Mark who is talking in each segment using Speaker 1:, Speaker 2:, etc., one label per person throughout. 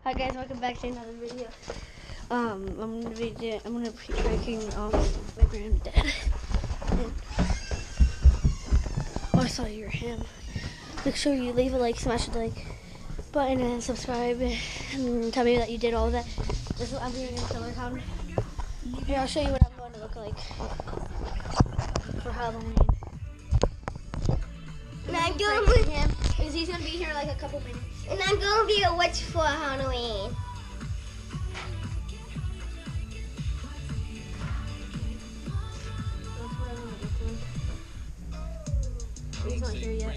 Speaker 1: Hi guys, welcome back to another video. I'm gonna be tracking my granddad. And, I saw you were him. Make sure you leave a like, smash the like button, and subscribe, and tell me that you did all of that. This is what I'm doing in summertime. Here, I'll show you what I'm going to look like for Halloween.
Speaker 2: And I'm going to
Speaker 1: him because he's gonna be here in like a couple minutes.
Speaker 2: And I'm going to be a witch for Halloween.
Speaker 1: He's not here yet.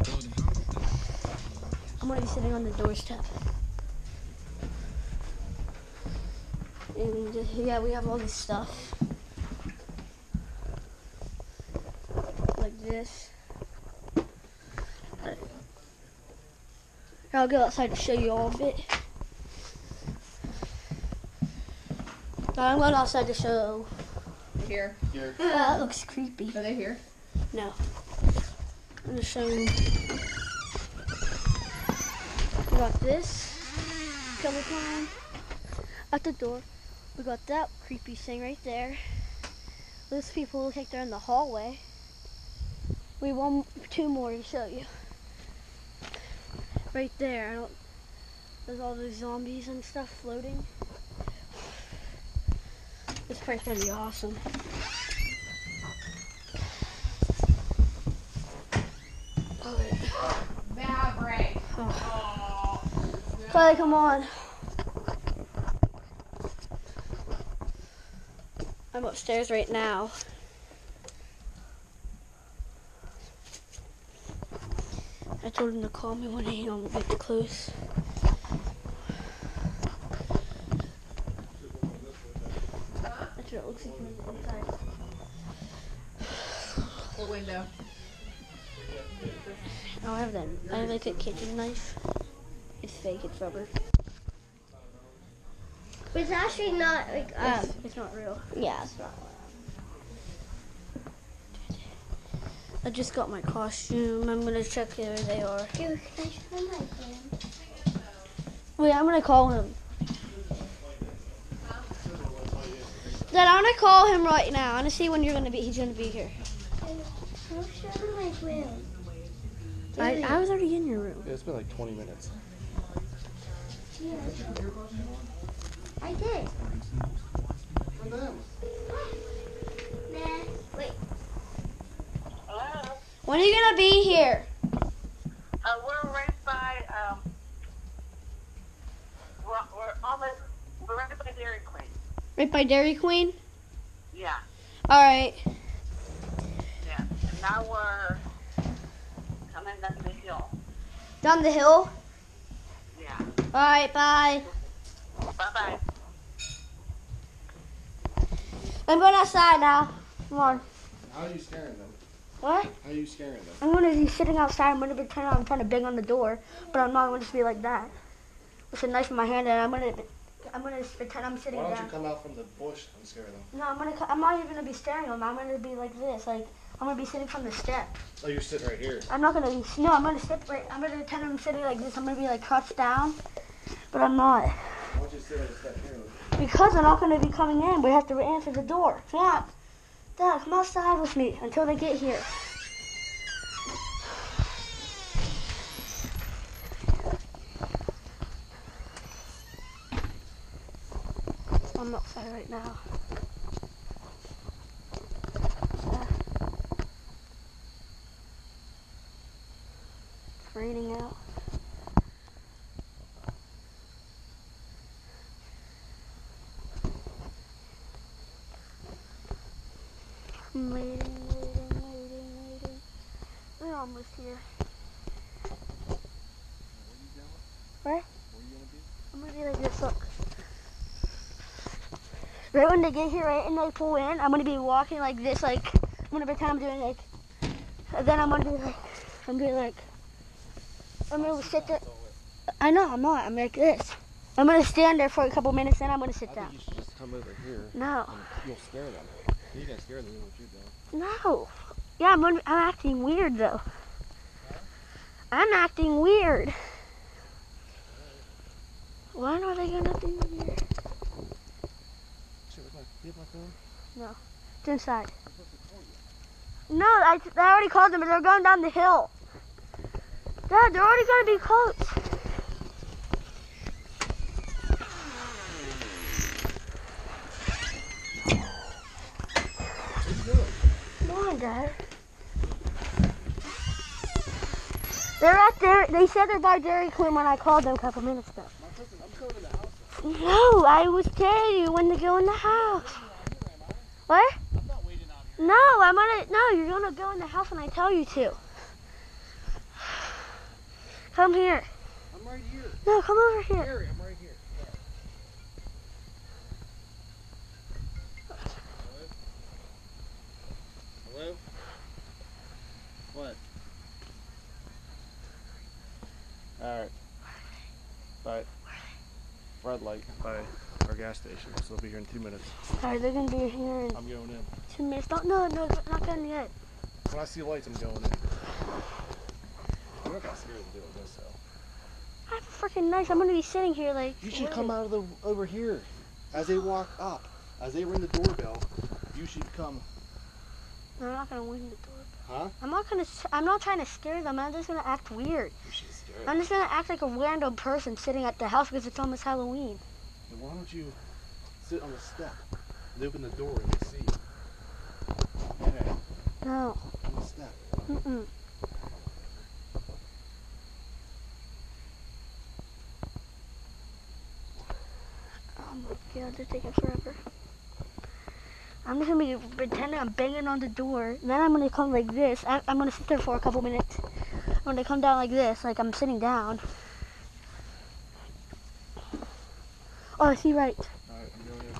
Speaker 1: I'm gonna be sitting on the doorstep. And yeah, we have all this stuff. Like this. Here, I'll go outside to show you all of it. I'm going outside to show.
Speaker 3: Here.
Speaker 1: That looks creepy.
Speaker 3: Are they here?
Speaker 1: No. I'm gonna show you. We got this coming from at the door. We got that creepy thing right there. Those people look like they're in the hallway. We want two more to show you. Right there. There's all those zombies and stuff floating. This part's gonna be awesome.
Speaker 3: Maverick.
Speaker 1: Oh. Kylie, come on. I'm upstairs right now. I told him to call me when he get close. That's what it looks like from the inside.
Speaker 3: What window?
Speaker 1: Oh, I have that. I have like a kitchen knife. It's fake. It's rubber.
Speaker 2: But it's actually not like
Speaker 1: It's not real.
Speaker 2: yeah, it's not.
Speaker 1: I just got my costume. I'm gonna check where they are.
Speaker 2: Dude, can I show my phone?
Speaker 1: Wait, I'm gonna call him. Dad, I'm gonna call him right now. I'm gonna see when he's gonna be here.
Speaker 2: I'll show my room.
Speaker 1: I was already in your room.
Speaker 4: Yeah, it's been like 20 minutes.
Speaker 2: Yeah. I did. Nah, wait.
Speaker 5: Hello?
Speaker 1: When are you gonna be here?
Speaker 5: We're right by, we're right by Dairy Queen.
Speaker 1: Right by Dairy Queen?
Speaker 5: Yeah,
Speaker 1: Alright.
Speaker 5: yeah. And now we're coming down the hill.
Speaker 1: Down the hill?
Speaker 5: Yeah.
Speaker 1: Alright, bye.
Speaker 5: Bye-bye.
Speaker 1: I'm going outside now. Come on.
Speaker 4: How are you scaring them?
Speaker 1: What?
Speaker 4: How are you scaring them?
Speaker 1: I'm gonna be sitting outside. I'm gonna pretend I'm trying to bang on the door, but I'm not. I'm gonna just be like that with a knife in my hand, and I'm gonna pretend I'm sitting
Speaker 4: Why don't
Speaker 1: down.
Speaker 4: you come out from the bush and scare them?
Speaker 1: No, I'm not even gonna be staring at them. I'm gonna be like this. Like I'm gonna be sitting from the step.
Speaker 4: Oh, you're sitting right here.
Speaker 1: I'm not gonna. No, I'm gonna sit right. I'm gonna pretend I'm sitting like this. I'm gonna be like crouched down, but I'm not.
Speaker 4: Why don't you sit on the step here?
Speaker 1: Because they're not gonna be coming in. We have to answer the door. Come on, Dad, come outside with me until they get here. I'm outside right now. It's raining out. I'm waiting. We're almost here. Where? I'm gonna be like this, look. Right when they get here, right, and they pull in, I'm gonna be walking like this, like, I'm gonna pretend I'm doing like, and then I'm gonna be like, I'm gonna sit there. I know, I'm not, I'm like this. I'm gonna stand there for a couple minutes, then I'm gonna sit
Speaker 4: I
Speaker 1: down.
Speaker 4: think you should just come over here.
Speaker 1: No.
Speaker 4: And you'll scare them. You can scare them what you're doing.
Speaker 1: No. Yeah, I'm acting weird though. I'm acting weird. When are they gonna be here?
Speaker 4: Shit, do you have my phone?
Speaker 1: No. It's inside. No, I already called them, but they're going down the hill. Dad, they're already gonna be close. Come on, Dad. They're at there. They said they're by Dairy Queen when I called them a couple minutes ago.
Speaker 4: I'm going to the house.
Speaker 1: No, I was telling you when to go in the house. What?
Speaker 4: I'm not waiting out here.
Speaker 1: No, you're gonna go in the house when I tell you to. Come here.
Speaker 4: I'm right here.
Speaker 1: No, come over here.
Speaker 4: Gary, I'm right here. Hello? What? Alright. Bye. Red light by our gas station, so they'll be here in 2 minutes.
Speaker 1: Alright, they're gonna be here in
Speaker 4: I'm going in.
Speaker 1: 2 minutes. No, not going yet.
Speaker 4: When I see lights, I'm going in. I'm not that scared to do this, though.
Speaker 1: I'm freaking nice. I'm gonna be sitting here like.
Speaker 4: You should
Speaker 1: what?
Speaker 4: come out of the over here. As they walk up, as they ring the doorbell, you should come.
Speaker 1: No, I'm not gonna ring the door.
Speaker 4: Huh?
Speaker 1: I'm not trying to scare them. I'm just gonna act weird.
Speaker 4: You should scare
Speaker 1: I'm just gonna act like a random person sitting at the house because it's almost Halloween.
Speaker 4: Then why don't you sit on the step and open the door and they see you? Okay,
Speaker 1: No.
Speaker 4: on the step.
Speaker 1: Mm-mm. Oh my god, they're taking forever. I'm just gonna be pretending I'm banging on the door. Then I'm gonna come like this. I'm gonna sit there for a couple minutes. I'm gonna come down like this, like I'm sitting down. Oh, I see right.
Speaker 4: Alright, I'm going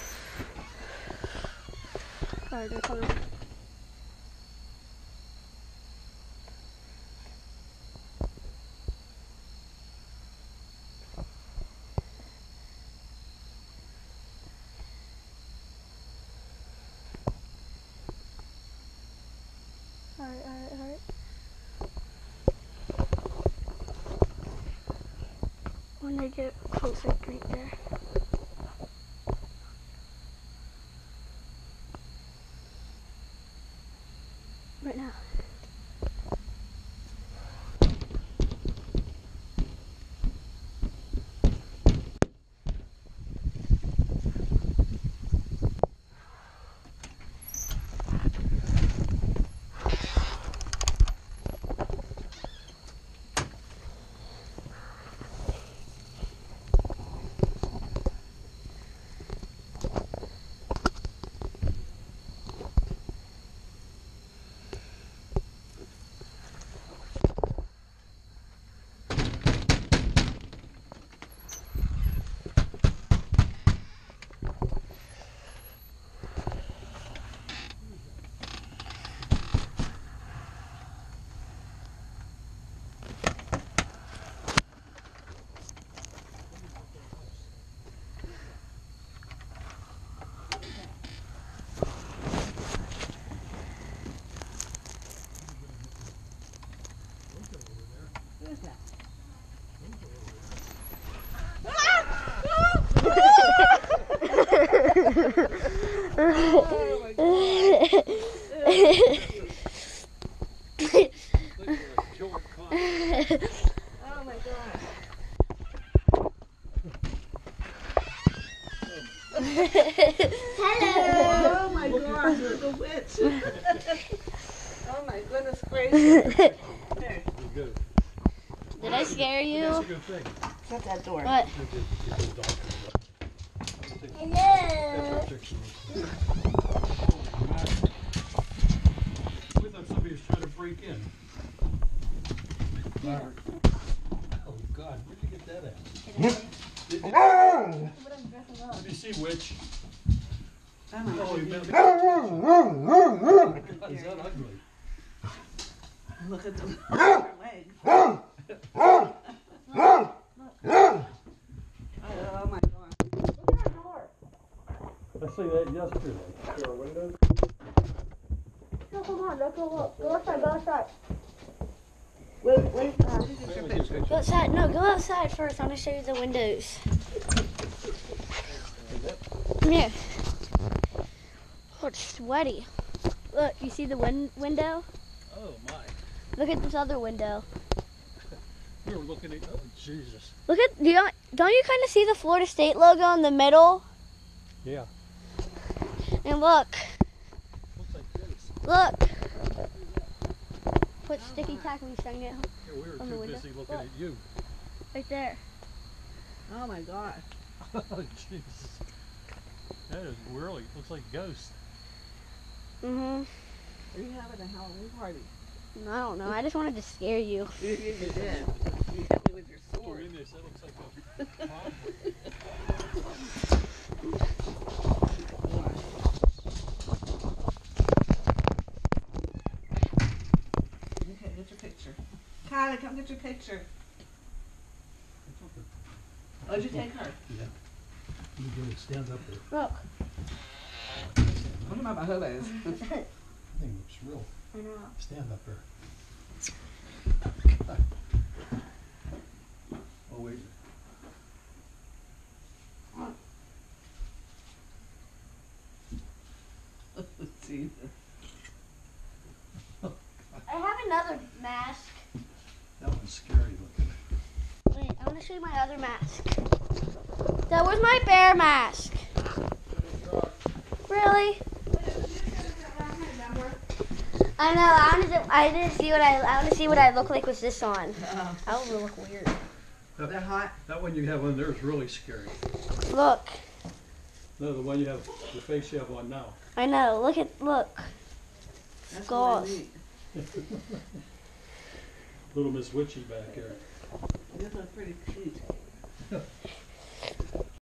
Speaker 4: in.
Speaker 1: Alright, they're coming. Alright. When they get close, like right there. Right now.
Speaker 3: Oh my god.
Speaker 2: Hello.
Speaker 3: Oh my gosh, there's a witch. Oh my goodness gracious. There.
Speaker 4: Good.
Speaker 1: Did I scare you?
Speaker 4: That's a good thing.
Speaker 3: Shut that door.
Speaker 1: What?
Speaker 2: Hello.
Speaker 6: We thought somebody was trying to break in. Oh God, where'd you get that at? Let me see, witch. Oh, you meant God, is that ugly?
Speaker 3: Look at the legs. Oh my god.
Speaker 6: I see that yesterday.
Speaker 1: No, come on, let's go up. Go outside.
Speaker 3: Wait.
Speaker 1: Go outside. No, go outside first. I'm gonna show you the windows. Come here. Oh, it's sweaty. Look, you see the window?
Speaker 6: Oh my.
Speaker 1: Look at this other window.
Speaker 6: We were looking at, oh Jesus.
Speaker 1: Look at, don't you kind of see the Florida State logo in the middle?
Speaker 6: Yeah.
Speaker 1: And look,
Speaker 6: Looks like this.
Speaker 1: look. Put sticky tack and we stung it
Speaker 6: Yeah, we were
Speaker 1: on the
Speaker 6: too
Speaker 1: window.
Speaker 6: busy looking
Speaker 1: Look.
Speaker 6: at you.
Speaker 1: right there.
Speaker 3: Oh my God.
Speaker 6: Oh Jesus. That is really, looks like a ghost.
Speaker 1: Mm-hmm.
Speaker 3: Are you having a Halloween party?
Speaker 1: I don't know. I just wanted to scare you.
Speaker 3: You did. You hit me with your
Speaker 6: Oh,
Speaker 3: sword.
Speaker 6: in this, that looks like a pond.
Speaker 3: Okay, get your picture. Kylie, come get your picture. Oh, did you take her?
Speaker 6: Yeah. You do it, stand up there.
Speaker 1: Look.
Speaker 3: What about my hubbies?
Speaker 6: That thing looks real.
Speaker 1: I know.
Speaker 6: Stand up there. Oh wait.
Speaker 3: Jesus.
Speaker 1: I have another mask.
Speaker 6: That one's scary looking.
Speaker 1: Wait, I want to show you my other mask. That was my bear mask. Really? I know. I didn't see what I want to see what I look like with this on. I would look weird.
Speaker 3: They're hot.
Speaker 6: That one you have on there is really scary.
Speaker 1: Look.
Speaker 6: No, the one you have, the face you have on now.
Speaker 1: I know. Look.
Speaker 3: That's
Speaker 1: Skulls.
Speaker 3: really neat.
Speaker 6: Little Miss Witchy back here.
Speaker 3: This one's pretty cute.